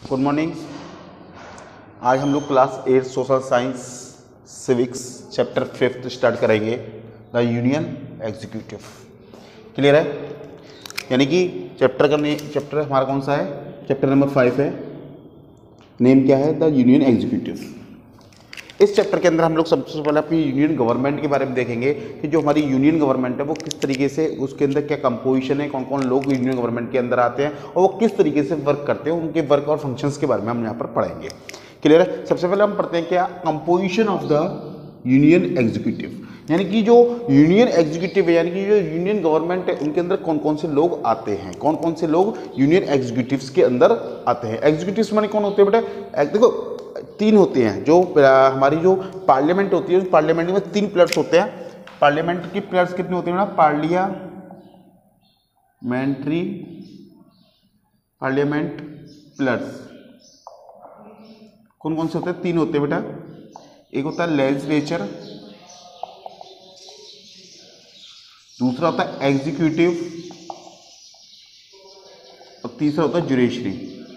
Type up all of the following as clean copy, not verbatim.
Good morning. आज हम लोग class 8 social science civics chapter 5 start करेंगे, द यूनियन एग्जीक्यूटिव। क्लियर है? यानी कि चैप्टर हमारा कौन सा है? चैप्टर नंबर 5 है। नेम क्या है? The union executive. इस चैप्टर के अंदर हम लोग सबसे पहले अपनी यूनियन गवर्नमेंट के बारे में देखेंगे कि जो हमारी यूनियन गवर्नमेंट है वो किस तरीके से, उसके अंदर क्या कंपोजिशन है, कौन कौन लोग यूनियन गवर्नमेंट के अंदर आते हैं और वो किस तरीके से वर्क करते हैं, उनके वर्क और फंक्शंस के बारे में हम यहाँ पर पढ़ेंगे। क्लियर है? सबसे पहले हम पढ़ते हैं क्या, composition of the union executive. यानी कि जो यूनियन एग्जीक्यूटिव है, यानी कि जो यूनियन गवर्नमेंट है, उनके अंदर कौन कौन से लोग आते हैं, कौन कौन से लोग यूनियन एग्जीक्यूटिव्स के अंदर आते हैं। एग्जीक्यूटिव्स माने कौन होते हैं बेटा? देखो, तीन होते हैं। जो हमारी जो पार्लियामेंट होती है, उस पार्लियामेंट में 3 पिलर्स होते हैं। पार्लियामेंट की पिलर्स कितने होते हैं बेटा? पार्लियामेंट पिलर्स कौन कौन से होते हैं? 3 होते हैं बेटा। एक होता है लेजिस्लेचर, दूसरा होता है एग्जीक्यूटिव और तीसरा होता है जुडिशरी।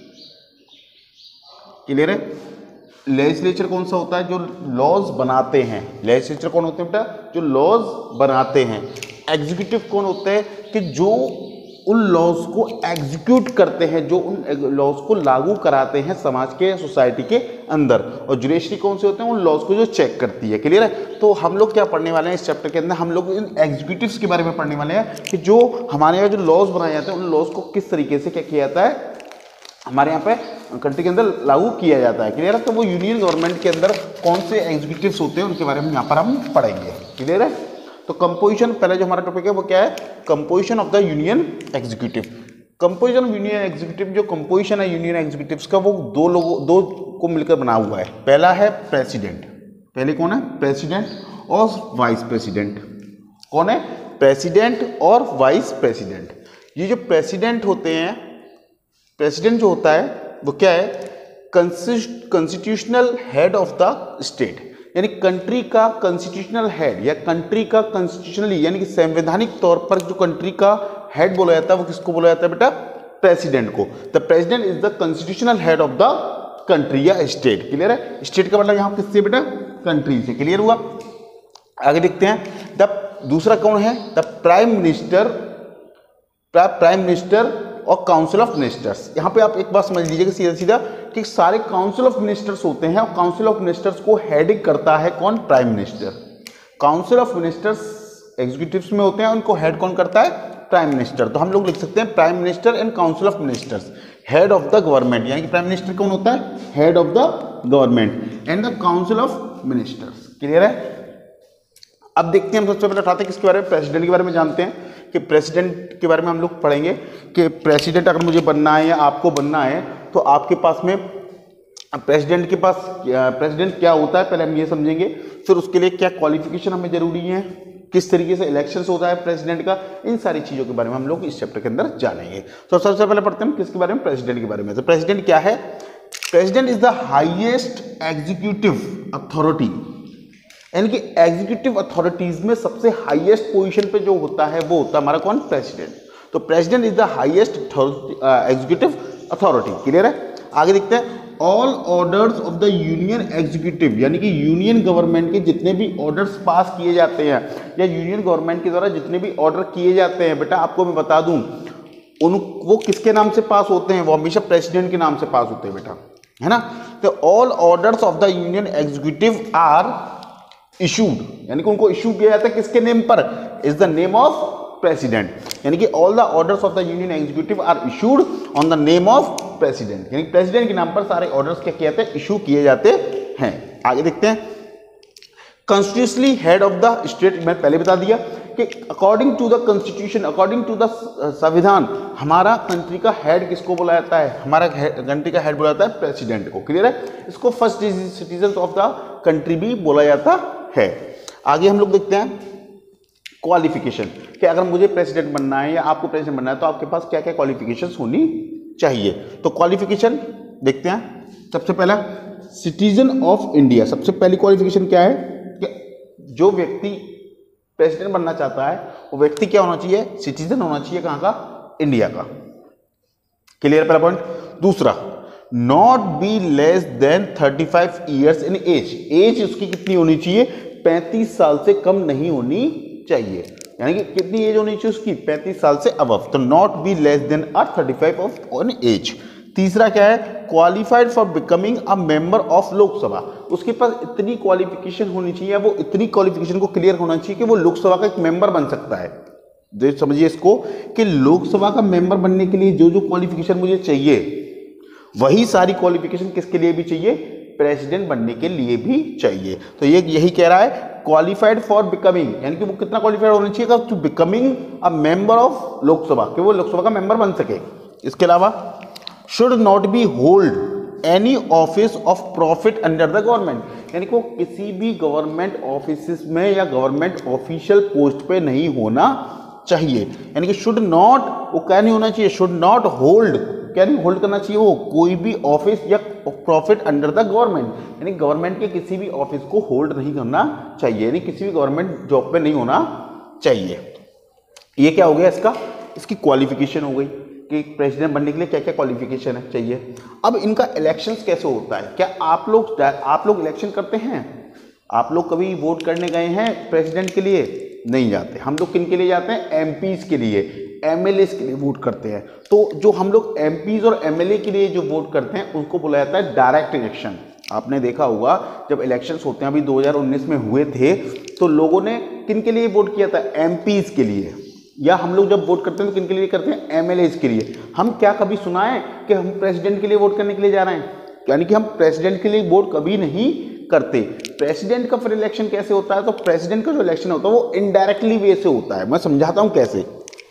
क्लियर है? लेजिस्लेचर कौन सा होता है? जो लॉज बनाते हैं। लेजिस्लेचर कौन होते हैं बेटा? जो लॉज बनाते हैं। एग्जीक्यूटिव कौन होते हैं? कि जो उन लॉज को एग्जीक्यूट करते हैं, जो उन लॉज को लागू कराते हैं समाज के, सोसाइटी के अंदर। और जुडिशरी कौन से होते हैं? उन लॉज को जो चेक करती है। क्लियर है? तो हम लोग क्या पढ़ने वाले हैं इस चैप्टर के अंदर? हम लोग इन एग्जीक्यूटिव्स के बारे में पढ़ने वाले हैं कि जो हमारे यहाँ जो लॉज बनाए जाते हैं, उन लॉज को किस तरीके से क्या किया जाता है, हमारे यहाँ पे कंट्री के अंदर लागू किया जाता है। क्लियर है? तो वो यूनियन गवर्नमेंट के अंदर कौन से एग्जीक्यूटिव्स होते हैं, उनके बारे में यहाँ पर हम पढ़ेंगे। क्लियर है? तो कंपोजिशन, पहले जो हमारा टॉपिक है वो क्या है? Composition of the union executive. Composition of union executive, जो कंपोजिशन है यूनियन एग्जीक्यूटिव्स का, वो दो को मिलकर बना हुआ है। पहला है प्रेसिडेंट। पहले कौन है? प्रेसिडेंट और वाइस प्रेसिडेंट। कौन है? प्रेसिडेंट और वाइस प्रेसिडेंट। ये जो प्रेसिडेंट होते हैं, प्रेसिडेंट जो होता है वो क्या है? Constitutional head of the state. यानी कंट्री का कॉन्स्टिट्यूशनल हेड या कंट्री का कॉन्स्टिट्यूशनली, यानी कि संवैधानिक तौर पर जो कंट्री का हेड बोला जाता है, वो किसको बोला जाता है बेटा? प्रेसिडेंट को। The president is the constitutional head of the country या स्टेट। क्लियर है? स्टेट का मतलब यहां किससे बेटा? कंट्री से। क्लियर हुआ? आगे देखते हैं। द दूसरा कौन है? द प्राइम मिनिस्टर और काउंसिल ऑफ मिनिस्टर्स। यहाँ पे आप एक बात समझ लीजिएगा सीधा सीधा कि सारे काउंसिल ऑफ मिनिस्टर्स होते हैं और काउंसिल ऑफ मिनिस्टर्स को हेडिंग करता है कौन? Prime minister. Council of ministers executives में होते हैं, उनको हेड कौन करता है? Prime minister. तो हम लोग लिख सकते हैं prime minister and council of ministers, head of the government. यानी कि प्राइम मिनिस्टर कौन होता है? Head of the government and the council of ministers. Clear है? अब देखते हैं, हम सबसे पहले उठाते हैं किसके बारे में? प्रेसिडेंट के बारे में जानते हैं कि प्रेसिडेंट के बारे में हम लोग पढ़ेंगे कि प्रेसिडेंट अगर मुझे बनना है या आपको बनना है, तो आपके पास में प्रेसिडेंट क्या होता है, पहले हम ये समझेंगे। फिर उसके लिए क्या क्वालिफिकेशन हमें जरूरी है, किस तरीके से इलेक्शंस होता है प्रेसिडेंट का, इन सारी चीज़ों के बारे में हम लोग इस चैप्टर के अंदर जानेंगे। तो सबसे पहले पढ़ते हैं किसके बारे में? प्रेसिडेंट के बारे में। तो प्रेसिडेंट क्या है? President is the highest executive authority. यानी कि एग्जीक्यूटिव अथॉरिटीज में सबसे हाईएस्ट पोजीशन पे जो होता है वो होता है हमारा कौन? प्रेसिडेंट। तो president is the highest executive authority. Clear है? आगे देखते हैं। All orders of the union executive, यानी कि यूनियन गवर्नमेंट के जितने भी ऑर्डर्स पास किए जाते हैं या यूनियन गवर्नमेंट के द्वारा जितने भी ऑर्डर किए जाते हैं, बेटा आपको मैं बता दूं, वो किसके नाम से पास होते हैं? वो हमेशा प्रेसिडेंट के नाम से पास होते हैं बेटा, है ना? तो all orders of the union executive are issued, यानी कि उनको इशू किया जाता है किसके नेम पर? Is the name of president. यानी कि all the orders of the union executive are issued on the name of president. यानी प्रेसिडेंट के नाम पर सारे ऑर्डर्स क्या किए जाते हैं? इशू किए जाते हैं। आगे देखते हैं। Constitutionally head of the state, मैं पहले बता दिया कि according to the constitution, according to the संविधान, हमारा कंट्री का हेड किसको बोला जाता है? हमारा कंट्री का हेड बोला जाता है प्रेसिडेंट को। क्लियर है? इसको first citizen of the country भी बोला जाता है। आगे हम लोग देखते हैं क्वालिफिकेशन, कि अगर मुझे प्रेसिडेंट बनना है या आपको प्रेसिडेंट बनना है तो आपके पास क्या क्या क्वालिफिकेशंस होनी चाहिए। तो क्वालिफिकेशन देखते हैं। सबसे पहला सिटीजन ऑफ इंडिया। सबसे पहली क्वालिफिकेशन क्या है? कि जो व्यक्ति प्रेसिडेंट बनना चाहता है वो व्यक्ति क्या होना चाहिए? सिटीजन होना चाहिए। कहाँ का? इंडिया का। क्लियर? पहला पॉइंट। दूसरा, not be less than 35 years in age, age उसकी कितनी होनी चाहिए, 35 साल से कम नहीं होनी चाहिए, यानी कि कितनी एज होनी चाहिए उसकी, 35 साल से अबव, तो not be less than 35 of on age. तीसरा क्या है, qualified for becoming a member of Lok Sabha, उसके पास इतनी क्वालिफिकेशन होनी चाहिए, वो इतनी क्वालिफिकेशन को क्लियर होना चाहिए कि वो लोकसभा का एक मेंबर बन सकता है। जो समझिए इसको कि लोकसभा का मेंबर बनने के लिए जो जो क्वालिफिकेशन मुझे चाहिए, वही सारी क्वालिफिकेशन किसके लिए भी चाहिए, प्रेसिडेंट बनने के लिए भी चाहिए। तो ये यही कह रहा है, क्वालिफाइड फॉर बिकमिंग, यानी कि वो कितना क्वालिफाइड होना चाहिए to becoming a member of Lok Sabha, कि वो लोकसभा का मेंबर बन सके। इसके अलावा should not be hold any office of profit under the government, यानी कि वो किसी भी गवर्नमेंट ऑफिस में या गवर्नमेंट ऑफिशियल पोस्ट पे नहीं होना चाहिए, यानी कि शुड नॉट, वो क्या नहीं होना चाहिए, शुड नॉट होल्ड, क्या नहीं होल्ड करना चाहिए, वो कोई भी ऑफिस या प्रॉफिट अंडर द गवर्नमेंट, यानी गवर्नमेंट के किसी भी ऑफिस को होल्ड नहीं करना चाहिए, यानी किसी भी गवर्नमेंट जॉब पे नहीं होना चाहिए। ये क्या हो गया इसका, इसकी क्वालिफिकेशन हो गई कि प्रेसिडेंट बनने के लिए क्या क्या क्वालिफिकेशन है चाहिए। अब इनका इलेक्शंस कैसे होता है, क्या आप लोग इलेक्शन करते हैं, आप लोग कभी वोट करने गए हैं प्रेसिडेंट के लिए, नहीं जाते। हम लोग किन के लिए जाते हैं, एमपीज के लिए, एमएलएस के लिए वोट करते हैं। तो जो हम लोग एमपीज और एमएलए के लिए जो वोट करते हैं उनको बोला जाता है डायरेक्ट इलेक्शन। आपने देखा होगा जब इलेक्शंस होते हैं, अभी 2019 में हुए थे, तो लोगों ने किन के लिए वोट किया था, एमपीज के लिए, या हम लोग जब वोट करते हैं तो किन के लिए करते हैं, एमएलएस के लिए। हम क्या कभी सुना है कि हम प्रेसिडेंट के लिए वोट करने के लिए जा रहे हैं, यानी कि हम प्रेसिडेंट के लिए वोट कभी नहीं करते। प्रेसिडेंट का फिर इलेक्शन कैसे होता है, तो प्रेसिडेंट का जो इलेक्शन होता है वो इनडायरेक्टली वे से होता है, मैं समझाता हूं कैसे।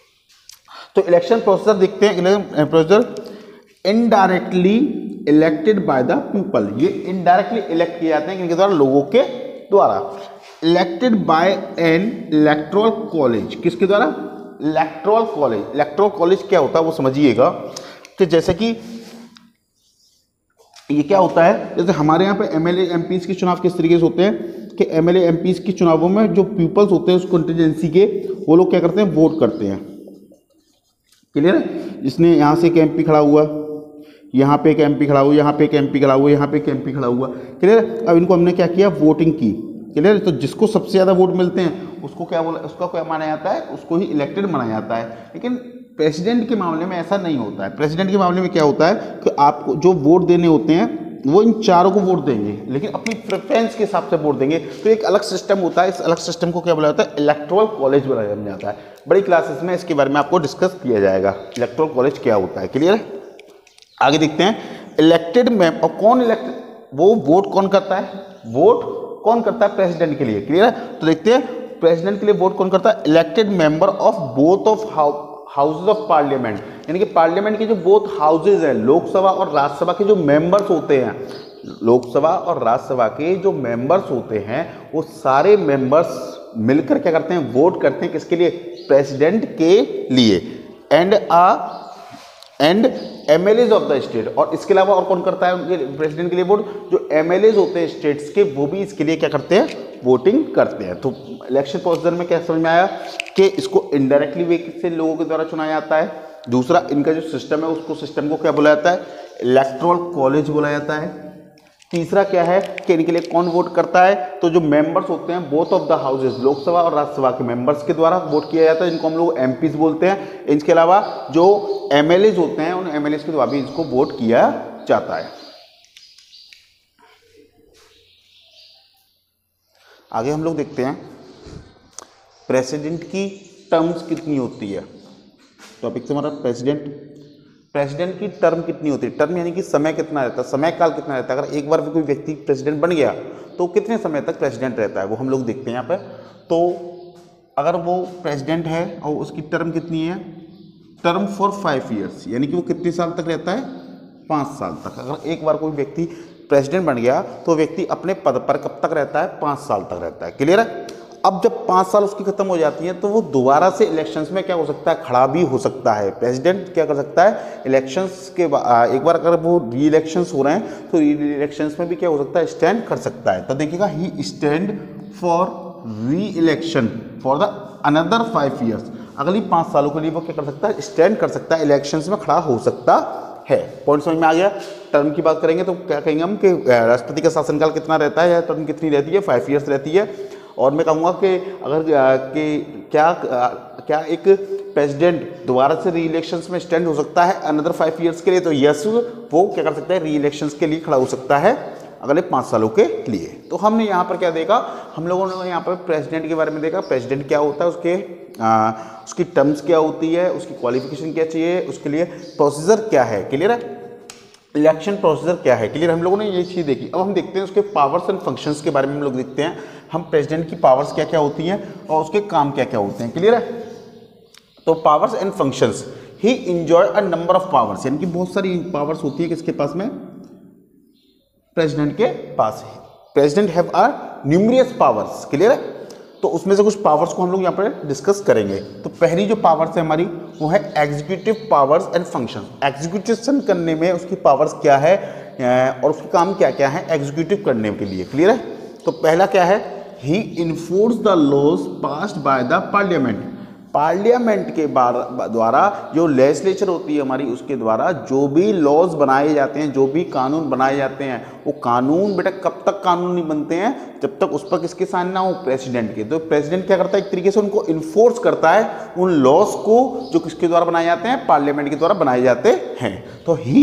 तो इलेक्शन प्रोसेसर देखते हैं, processor indirectly elected by the people, ये इनडायरेक्टली इलेक्ट किए जाते हैं किनके द्वारा, लोगों के द्वारा। Elected by an electoral college, किसके द्वारा, इलेक्टोरल कॉलेज। इलेक्टोरल कॉलेज क्या होता है वो समझिएगा, कि जैसे कि ये क्या होता है, जैसे हमारे यहाँ पे एमएलए एमपीज के चुनाव किस तरीके से होते हैं कि एमएलए एमपीज के चुनावों में जो पीपल्स होते हैं उस कॉन्स्टिट्यूएंसी के, वो लोग क्या करते हैं, वोट करते हैं। क्लियर है, जिसने यहाँ से एक एमपी खड़ा हुआ, यहाँ पे एक एमपी खड़ा हुआ, यहाँ पे एक एमपी खड़ा हुआ, यहाँ पे एक एमपी खड़ा हुआ, क्लियर है। अब इनको हमने क्या किया, वोटिंग की, क्लियर है। तो जिसको सबसे ज़्यादा वोट मिलते हैं उसको क्या बोला, उसका क्या माना जाता है, उसको ही इलेक्टेड माना जाता है। लेकिन प्रेसिडेंट के मामले में ऐसा नहीं होता है। प्रेसिडेंट के मामले में क्या होता है कि आपको जो वोट देने होते हैं वो इन चारों को वोट देंगे, लेकिन अपनी प्रेफरेंस के हिसाब से वोट देंगे। तो एक अलग सिस्टम होता है, इस अलग सिस्टम को क्या बोला जाता है, इलेक्टोरल कॉलेज बोला जाता है। बड़ी क्लासेस में इसके बारे में आपको डिस्कस किया जाएगा, इलेक्टोरल कॉलेज क्या होता है। क्लियर है, आगे देखते हैं। इलेक्टेड में और कौन इलेक्टेड, वो वोट कौन करता है, वोट कौन करता है प्रेसिडेंट के लिए। क्लियर है, तो देखते हैं प्रेसिडेंट के लिए वोट कौन करता है, elected member of both of houses of parliament, यानी कि पार्लियामेंट के जो बोथ हाउसेज हैं, लोकसभा और राज्यसभा के जो मेंबर्स होते हैं, लोकसभा और राज्यसभा के जो मेंबर्स होते हैं वो सारे मेंबर्स मिलकर क्या करते हैं, वोट करते हैं किसके लिए, प्रेसिडेंट के लिए। And MLAs of the state, और इसके अलावा और कौन करता है प्रेसिडेंट के लिए वोट, जो एमएलएज होते हैं स्टेट्स के, वो भी इसके लिए क्या करते हैं, वोटिंग करते हैं। तो इलेक्शन प्रोसीजर में क्या समझ में आया कि इसको इनडायरेक्टली वे से लोगों के द्वारा चुना जाता है। दूसरा, इनका जो सिस्टम है उसको, सिस्टम को क्या बोला जाता है, इलेक्टोरल कॉलेज बोला जाता है। तीसरा क्या है कि इनके लिए कौन वोट करता है, तो जो मेंबर्स होते हैं both of the houses, Lok Sabha और राज्यसभा के मेंबर्स के द्वारा वोट किया जाता है, जिनको हम लोग एमपीज बोलते हैं। इनके अलावा जो एमएलएज होते हैं उन एमएलएज के द्वारा भी इसको वोट किया जाता है। आगे हम लोग देखते हैं प्रेसिडेंट की टर्म्स कितनी होती है। टॉपिक से हमारा प्रेसिडेंट की टर्म कितनी होती है। टर्म यानी कि समय कितना रहता है, समय काल कितना रहता है। अगर एक बार कोई व्यक्ति प्रेसिडेंट बन गया तो कितने समय तक प्रेसिडेंट रहता है, वो हम लोग देखते हैं यहाँ पे। तो अगर वो प्रेसिडेंट है और उसकी टर्म कितनी है, टर्म फॉर 5 ईयर्स, यानी कि वो कितने साल तक रहता है, 5 साल तक। अगर एक बार कोई व्यक्ति प्रेसिडेंट बन गया तो व्यक्ति अपने पद पर कब तक रहता है, 5 साल तक रहता है। क्लियर है। अब जब 5 साल उसकी खत्म हो जाती है तो वो दोबारा से इलेक्शंस में क्या हो सकता है, खड़ा भी हो सकता है। प्रेसिडेंट क्या कर सकता है, इलेक्शंस के एक बार अगर वो री इलेक्शंस हो रहे हैं तो री इलेक्शंस में भी क्या हो सकता है, स्टैंड कर सकता है। तो देखिएगा, he stand for re election for the another 5 years, अगली 5 सालों के लिए वो क्या कर सकता है, स्टैंड कर सकता है, इलेक्शंस में खड़ा हो सकता है। पॉइंट समझ में आ गया। टर्म की बात करेंगे तो क्या कहेंगे हम कि राष्ट्रपति का शासनकाल कितना रहता है या टर्म कितनी रहती है, 5 ईयर्स रहती है। और मैं कहूँगा कि अगर कि क्या एक प्रेसिडेंट दोबारा से री इलेक्शंस में स्टैंड हो सकता है अनदर 5 ईयर्स के लिए, तो यस वो क्या कर सकता है, री इलेक्शंस के लिए खड़ा हो सकता है अगले 5 सालों के लिए। तो हमने यहाँ पर क्या देखा, हम लोगों ने यहाँ पर प्रेसिडेंट के बारे में देखा, प्रेसिडेंट क्या होता है, उसकी टर्म्स क्या होती है, उसकी क्वालिफिकेशन क्या चाहिए, उसके लिए प्रोसीजर क्या है, क्लियर है, इलेक्शन प्रोसीजर क्या है, क्लियर। हम लोगों ने ये चीज़ देखी। अब हम देखते हैं उसके पावर्स एंड फंक्शंस के बारे में हम लोग देखते हैं, हम प्रेसिडेंट की पावर्स क्या क्या होती हैं और उसके काम क्या क्या होते हैं, क्लियर है। तो powers and functions, he enjoy a number of powers, यानी कि बहुत सारी पावर्स होती है किसके पास में, प्रेसिडेंट के पास है। President have a numerous powers, clear है। तो उसमें से कुछ पावर्स को हम लोग यहाँ पर डिस्कस करेंगे। तो पहली जो पावर्स है हमारी वो है executive powers and function. Execution करने में उसकी पावर्स क्या है और उसके काम क्या क्या है एग्जीक्यूटिव करने के लिए, क्लियर है। तो पहला क्या है, he enforce the laws passed by the parliament. Parliament के द्वारा जो लेजिस्लेचर होती है हमारी, उसके द्वारा जो भी लॉज बनाए जाते हैं, जो भी कानून बनाए जाते हैं, वो कानून बेटा कब तक कानून नहीं बनते हैं, जब तक उस पर किसके साइन ना हो, प्रेसिडेंट के। तो प्रेसिडेंट क्या करता है, एक तरीके से उनको इन्फोर्स करता है उन लॉज को जो किसके द्वारा बनाए जाते हैं, पार्लियामेंट के द्वारा बनाए जाते हैं। तो ही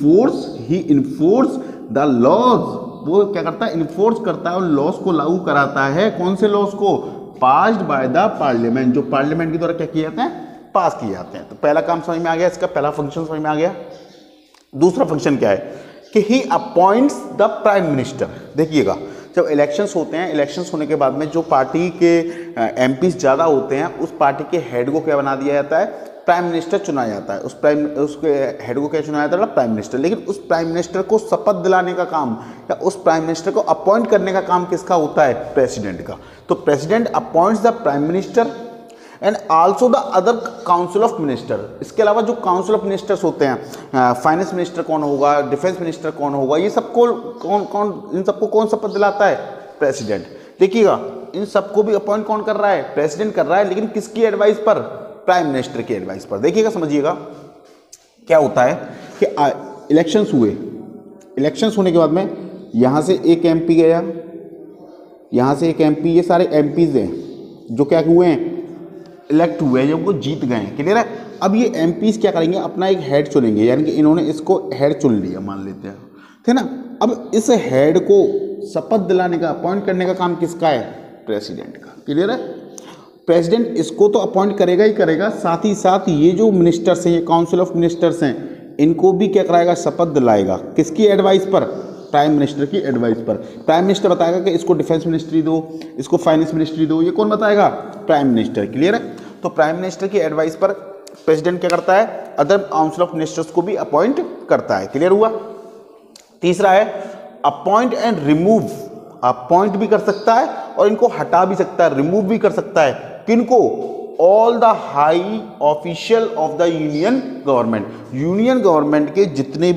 इन्फोर्स द लॉज, वो क्या करता है, इन्फोर्स करता है, उन लॉज को लागू कराता है। कौन से लॉज को, पास्ड बाय द पार्लियामेंट, जो पार्लियामेंट के द्वारा क्या किए जाते हैं, पास किए जाते हैं। तो पहला काम समझ में आ गया, इसका पहला फंक्शन समझ में आ गया। दूसरा फंक्शन क्या है कि he appoints the prime minister. देखिएगा, जब इलेक्शंस होते हैं, इलेक्शंस होने के बाद में जो पार्टी के एमपीज ज़्यादा होते हैं, उस पार्टी के हेड को क्या बना दिया जाता है, प्राइम मिनिस्टर चुना जाता है। उसके हेड को क्या चुना जाता है, प्राइम मिनिस्टर। लेकिन उस प्राइम मिनिस्टर को शपथ दिलाने का काम या उस प्राइम मिनिस्टर को अपॉइंट करने का काम किसका होता है, प्रेसिडेंट का। तो president appoints the prime minister and also the other council of minister. इसके अलावा जो काउंसिल ऑफ मिनिस्टर्स होते हैं, फाइनेंस मिनिस्टर कौन होगा, डिफेंस मिनिस्टर कौन होगा, ये सबको इन सबको कौन शपथ दिलाता है, प्रेसिडेंट। देखिएगा, इन सबको भी अपॉइंट कौन कर रहा है, प्रेसिडेंट कर रहा है, लेकिन किसकी एडवाइस पर, प्राइम मिनिस्टर की एडवाइस पर। देखिएगा, समझिएगा क्या होता है कि इलेक्शंस हुए, इलेक्शंस होने के बाद में यहाँ से एक एमपी गया, यहाँ से एक एमपी, ये सारे एमपीज हैं जो क्या हुए हैं, इलेक्ट हुए हैं, जो उनको जीत गए हैं, क्लियर है। अब ये एमपीज क्या करेंगे, अपना एक हेड चुनेंगे, यानी कि इन्होंने इसको हेड चुन लिया मान लेते हैं, ठीक है ना। अब इस हेड को शपथ दिलाने का, अपॉइंट करने का काम किसका है, प्रेसिडेंट का, क्लियर है। प्रेसिडेंट इसको तो अपॉइंट करेगा ही करेगा, साथ ही साथ ये जो मिनिस्टर्स हैं, ये काउंसिल ऑफ मिनिस्टर्स हैं, इनको भी क्या कराएगा, शपथ दिलाएगा, किसकी एडवाइस पर, प्राइम मिनिस्टर की एडवाइस पर। प्राइम मिनिस्टर बताएगा कि इसको डिफेंस मिनिस्ट्री दो, इसको फाइनेंस मिनिस्ट्री दो, ये कौन बताएगा, प्राइम मिनिस्टर, क्लियर है। तो प्राइम मिनिस्टर की एडवाइस पर प्रेसिडेंट क्या करता है, अदर काउंसिल ऑफ मिनिस्टर्स को भी अपॉइंट करता है, क्लियर हुआ। तीसरा है अपॉइंट एंड रिमूव। अपॉइंट भी कर सकता है और इनको हटा भी सकता है, रिमूव भी कर सकता है, किनको, all the high official of the union government. Union government के जितने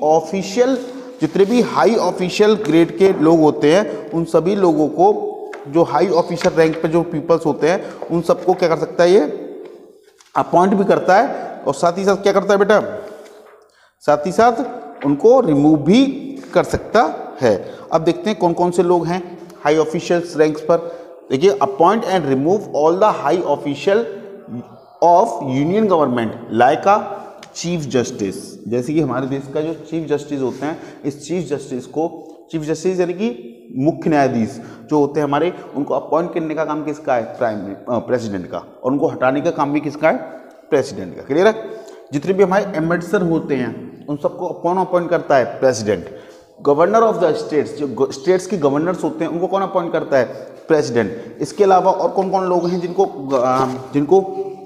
भी हाई ऑफिशियल ग्रेड के लोग होते हैं, उन सभी लोगों को, जो हाई ऑफिशियल रैंक पे जो पीपल्स होते हैं, उन सबको क्या कर सकता है, ये अपॉइंट भी करता है और साथ ही साथ क्या करता है बेटा, साथ ही साथ उनको रिमूव भी कर सकता है। अब देखते हैं कौन कौन से लोग हैं हाई ऑफिशियल्स रैंक्स पर। देखिए, appoint and remove all the high official of union government like a chief justice. जैसे कि हमारे देश का जो चीफ जस्टिस होते हैं, इस चीफ जस्टिस को, चीफ जस्टिस यानी कि मुख्य न्यायाधीश जो होते हैं हमारे, उनको अपॉइंट करने का काम किसका है, प्रेसिडेंट का, और उनको हटाने का काम भी किसका है, प्रेसिडेंट का, क्लियर है। जितने भी हमारे एम्बेसडर होते हैं, उन सबको कौन अपॉइंट करता है, president. Governor of the states, जो स्टेट्स के गवर्नर्स होते हैं, उनको कौन अपॉइंट करता है, प्रेसिडेंट। इसके अलावा और कौन कौन लोग हैं जिनको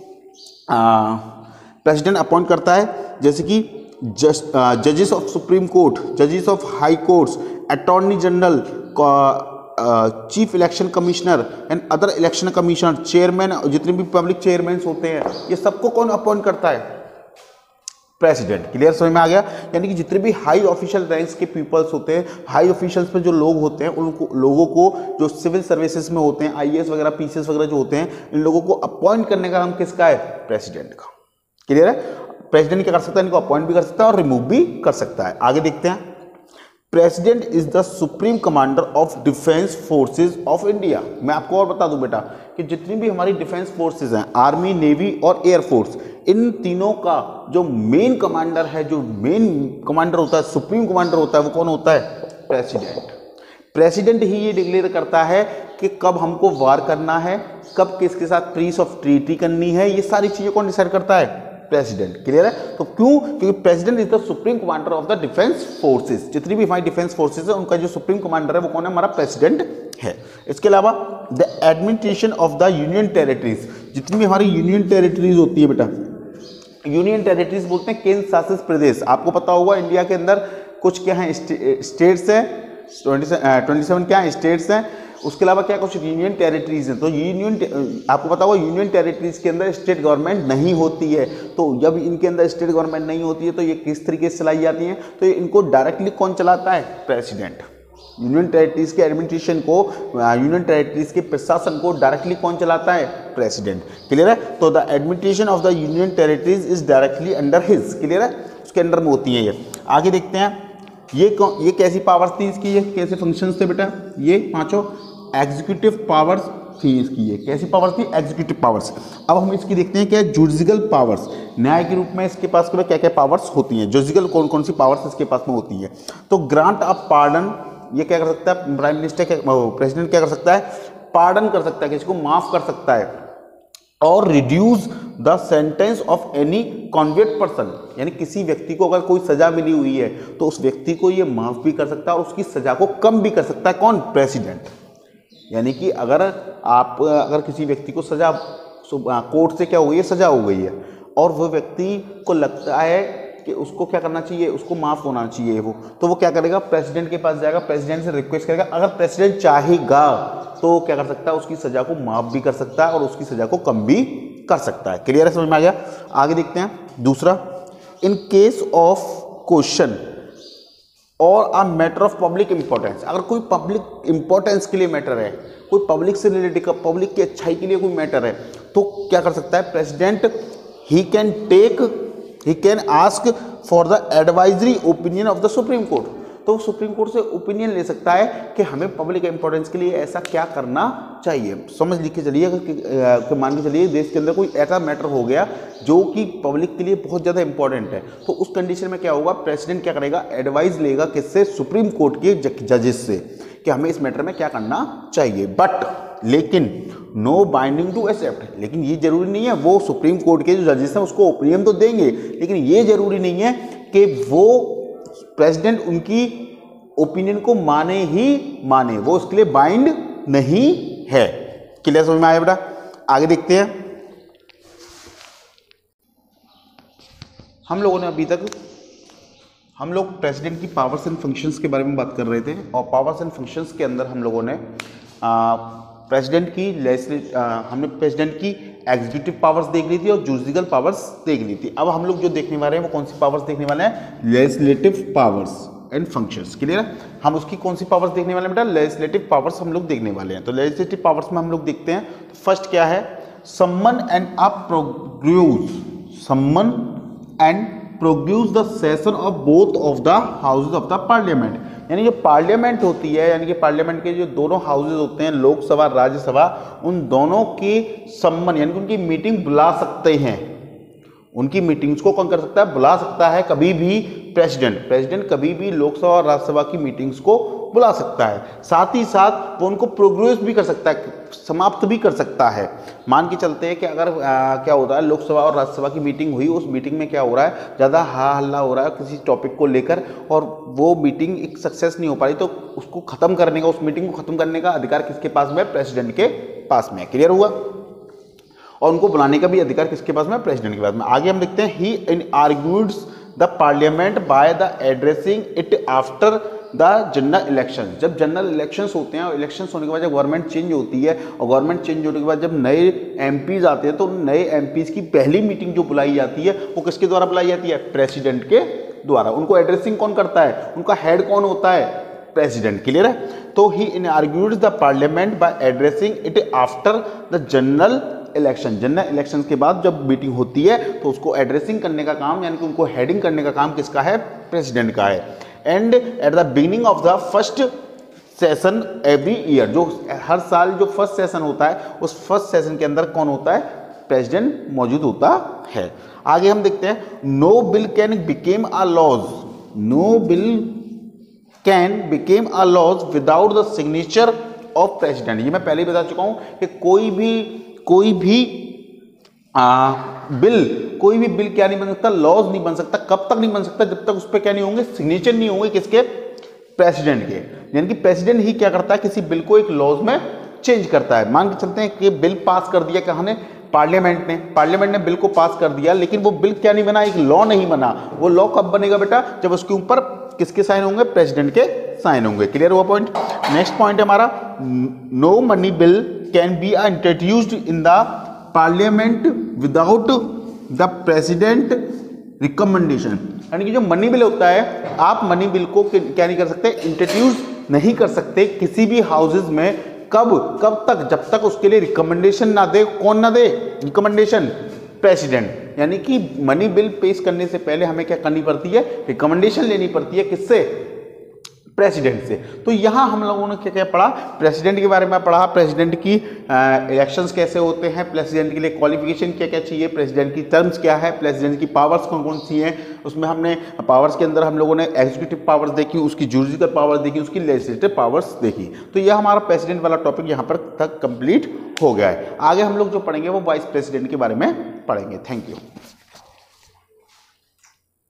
प्रेसिडेंट अपॉइंट करता है, जैसे कि जजेस ऑफ सुप्रीम कोर्ट, जजेस of high courts, attorney general, chief election commissioner and other election commissioner, chairman, जितने भी पब्लिक चेयरमैन होते हैं, ये सबको कौन अपॉइंट करता है, प्रेसिडेंट, क्लियर, समझ में आ गया। यानी कि जितने भी हाई ऑफिशियल रैंक्स के पीपल्स होते हैं, हाई ऑफिशियल्स पे जो लोग होते हैं, उनको लोगों को जो सिविल सर्विसेज में होते हैं, आईएएस वगैरह, पीसीएस वगैरह जो होते हैं, इन लोगों को अपॉइंट करने का काम किसका है, प्रेसिडेंट का, क्लियर है। प्रेसिडेंट क्या कर सकता है, इनको अपॉइंट भी कर सकता है और रिमूव भी कर सकता है। आगे देखते हैं, president is the supreme commander of defence forces of India. मैं आपको और बता दूं बेटा कि जितनी भी हमारी डिफेंस फोर्सेज हैं, आर्मी, नेवी और एयरफोर्स, इन तीनों का जो मेन कमांडर है, जो मेन कमांडर होता है, सुप्रीम कमांडर होता है, वो कौन होता है, प्रेसिडेंट। प्रेसिडेंट ही ये डिक्लेयर करता है कि कब हमको वार करना है, कब किसके साथ पीस ऑफ ट्रीटी करनी है, ये सारी चीजें कौन डिसाइड करता है, प्रेसिडेंट। क्लियर है? तो क्यों? क्योंकि president is the supreme commander of the defence forces. जितनी भी हमारी डिफेंस फोर्सेज है उनका जो सुप्रीम कमांडर है वो कौन है, हमारा प्रेसिडेंट है। इसके अलावा the administration of the union territories, जितनी भी हमारी यूनियन टेरिटरीज होती है बेटा, यूनियन टेरिटरीज बोलते हैं केंद्र शासित प्रदेश। आपको पता होगा इंडिया के अंदर कुछ क्या है, स्टेट्स है, 27 क्या है, स्टेट्स हैं। उसके अलावा क्या कुछ यूनियन टेरिटरीज हैं। तो आपको पता होगा यूनियन टेरिटरीज के अंदर स्टेट गवर्नमेंट नहीं होती है। तो जब इनके अंदर स्टेट गवर्नमेंट नहीं होती है तो ये किस तरीके से चलाई जाती हैं, तो इनको डायरेक्टली कौन चलाता है, प्रेसिडेंट। यूनियन टेरिटरीज के एडमिनिस्ट्रेशन को, यूनियन टेरिटरीज के प्रशासन को डायरेक्टली कौन चलाता है, प्रेसिडेंट। क्लियर है? तो the administration of the union territories is directly under his. Clear है? उसके अंडर में होती है ये। आगे देखते हैं, ये कैसी पावर्स थी इसकी, ये कैसे फंक्शंस थे बेटा, ये पांचों एग्जीक्यूटिव पावर्स थी इसकी। ये कैसी पावर्स थी, एग्जीक्यूटिव पावर्स। अब हम इसकी देखते हैं क्या, जुडिशियल पावर्स। न्याय के रूप में इसके पास क्या क्या पावर्स होती हैं, जुडिशियल कौन कौन सी पावर्स इसके पास में होती है। तो ग्रांट ऑफ पार्डन, ये क्या कर सकता है, प्राइम मिनिस्टर, प्रेसिडेंट क्या कर सकता है, पार्डन कर सकता है, किसी को माफ कर सकता है। और reduce the sentence of any convict person, यानी किसी व्यक्ति को अगर कोई सजा मिली हुई है तो उस व्यक्ति को ये माफ भी कर सकता है और उसकी सजा को कम भी कर सकता है, कौन, प्रेसिडेंट। यानी कि अगर किसी व्यक्ति को सजा कोर्ट से क्या हो गई है, सजा हो गई है, और वो व्यक्ति को लगता है कि उसको क्या करना चाहिए, उसको माफ होना चाहिए, वो तो वो क्या करेगा, प्रेसिडेंट के पास जाएगा, प्रेसिडेंट से रिक्वेस्ट करेगा। अगर प्रेसिडेंट चाहेगा तो क्या कर सकता है, उसकी सजा को माफ भी कर सकता है और उसकी सजा को कम भी कर सकता है। क्लियर है, समझ में आ गया? आगे देखते हैं दूसरा, इन केस ऑफ क्वेश्चन और a matter of public importance. अगर कोई पब्लिक इंपॉर्टेंस के लिए मैटर है, कोई पब्लिक से रिलेटेड, पब्लिक की अच्छाई के लिए कोई मैटर है, तो क्या कर सकता है president, he can ask for the advisory opinion of the supreme court. तो सुप्रीम कोर्ट से ओपिनियन ले सकता है कि हमें पब्लिक इंपॉर्टेंस के लिए ऐसा क्या करना चाहिए। समझ लिख के चलिए, अगर मान के चलिए देश के अंदर कोई ऐसा मैटर हो गया जो कि पब्लिक के लिए बहुत ज़्यादा इंपॉर्टेंट है, तो उस कंडीशन में क्या होगा, प्रेसिडेंट क्या करेगा, एडवाइस लेगा किससे, सुप्रीम कोर्ट के जजेस से, कि हमें इस मैटर में क्या करना चाहिए। लेकिन नो बाइंडिंग टू एक्सेप्ट, लेकिन ये जरूरी नहीं है, वो सुप्रीम कोर्ट के जो जजेस हैं उसको ओपिनियन तो देंगे, लेकिन ये जरूरी नहीं है कि वो प्रेसिडेंट उनकी ओपिनियन को माने ही माने, वो उसके लिए बाइंड नहीं है। क्लियर, समझ में आया बेटा? आगे देखते हैं, हम लोगों ने अभी तक हम लोग प्रेसिडेंट की पावर्स एंड फंक्शंस के बारे में बात कर रहे थे, और पावर्स एंड फंक्शंस के अंदर हम लोगों ने हमने प्रेसिडेंट की एग्जीक्यूटिव पावर्स देख ली थी और जुडिशियल पावर्स देख ली थी। अब हम लोग जो देखने वाले हैं वो कौन सी पावर्स देखने वाले हैं, legislative powers and functions. Clear है? हम उसकी कौन सी पावर्स देखने वाले हैं बेटा, लेजिस्लेटिव पावर्स हम लोग देखने वाले हैं। तो लेजिस्लेटिव पावर्स में हम लोग देखते हैं, तो फर्स्ट क्या है, summon and produce the session of both of the houses of the parliament. यानी जो पार्लियामेंट होती है, यानी कि पार्लियामेंट के जो दोनों हाउसेज होते हैं, लोकसभा, राज्यसभा, उन दोनों की सम्मन यानी कि उनकी मीटिंग बुला सकते हैं। उनकी मीटिंग्स को कौन कर सकता है, बुला सकता है कभी भी प्रेसिडेंट कभी भी लोकसभा और राज्यसभा की मीटिंग्स को बुला सकता है। साथ ही साथ वो उनको प्रोग्रेस भी कर सकता है, समाप्त भी कर सकता है। मान के चलते हैं कि अगर क्या होता है, लोकसभा और राज्यसभा की मीटिंग हुई, उस मीटिंग में क्या हो रहा है, ज़्यादा हा हल्ला हो रहा है किसी टॉपिक को लेकर, और वो मीटिंग एक सक्सेस नहीं हो पा रही, तो उसको खत्म करने का, उस मीटिंग को खत्म करने का अधिकार किसके पास में, प्रेसिडेंट के पास में। क्लियर हुआ? और उनको बुलाने का भी अधिकार किसके पास में, प्रेसिडेंट के पास में। आगे हम देखते हैं, he inaugurates the parliament by the addressing it after the general election. जब जनरल इलेक्शंस होते हैं और इलेक्शंस होने के बाद जब गवर्नमेंट चेंज होती है, और गवर्नमेंट चेंज होने के बाद जब नए एमपीज आते हैं, तो नए एमपीज की पहली मीटिंग जो बुलाई जाती है वो किसके द्वारा बुलाई जाती है, प्रेसिडेंट के द्वारा। उनको एड्रेसिंग कौन करता है, उनका हेड कौन होता है, प्रेसिडेंट। क्लियर है? तो he inaugurates the parliament by addressing it after the general election, general election के बाद जब मीटिंग होती है तो उसको एड्रेसिंग करने का काम यानी कि उनको हेडिंग करने का काम किसका है, प्रेसिडेंट का है। And at the beginning of the first session every year, जो हर साल जो फर्स्ट सेशन होता है उस फर्स्ट सेशन के अंदर कौन होता है, प्रेसिडेंट मौजूद होता है। आगे हम देखते हैं, no bill can became a laws, no bill can became a laws without the signature of president. ये मैं पहले ही बता चुका हूं कि कोई भी बिल क्या नहीं बन सकता, लॉज नहीं बन सकता। कब तक नहीं बन सकता, जब तक उस पर क्या नहीं होंगे, सिग्नेचर नहीं होंगे किसके, प्रेसिडेंट के। यानी कि प्रेसिडेंट ही क्या करता है, किसी बिल को एक लॉज में चेंज करता है। मान के चलते हैं कि बिल पास कर दिया कहाँ ने, पार्लियामेंट ने बिल को पास कर दिया, लेकिन वो बिल क्या नहीं बना, एक लॉ नहीं बना। वो लॉ कब बनेगा बेटा, जब उसके ऊपर किसके साइन होंगे, प्रेसिडेंट के साइन होंगे। क्लियर हुआ पॉइंट। नेक्स्ट पॉइंट है हमारा, no money bill can be introduced in the parliament without the president recommendation. यानी कि जो मनी बिल होता है, आप मनी बिल को क्या नहीं कर सकते, इंट्रोड्यूस नहीं कर सकते किसी भी हाउसेज में। कब तक, जब तक उसके लिए रिकमेंडेशन ना दे। कौन ना दे रिकमेंडेशन, प्रेसिडेंट। यानी कि मनी बिल पेश करने से पहले हमें क्या करनी पड़ती है, रिकमेंडेशन लेनी पड़ती है, किससे, प्रेसिडेंट से। तो यहां हम लोगों ने क्या क्या पढ़ा, प्रेसिडेंट के बारे में पढ़ा, प्रेसिडेंट की इलेक्शंस कैसे होते हैं, प्रेसिडेंट के लिए क्वालिफिकेशन क्या क्या चाहिए, प्रेसिडेंट की टर्म्स क्या है, प्रेसिडेंट की पावर्स कौन कौन सी हैं। उसमें हमने पावर्स के अंदर हम लोगों ने एग्जीक्यूटिव पावर्स देखी, उसकी जुडिशियल पावर्स देखी, उसकी लेजिस्लेटिव पावर्स देखी। तो यह हमारा प्रेसिडेंट वाला टॉपिक यहाँ पर तक कंप्लीट हो गया है। आगे हम लोग जो पढ़ेंगे वो वाइस प्रेसिडेंट के बारे में पढ़ेंगे। Thank you.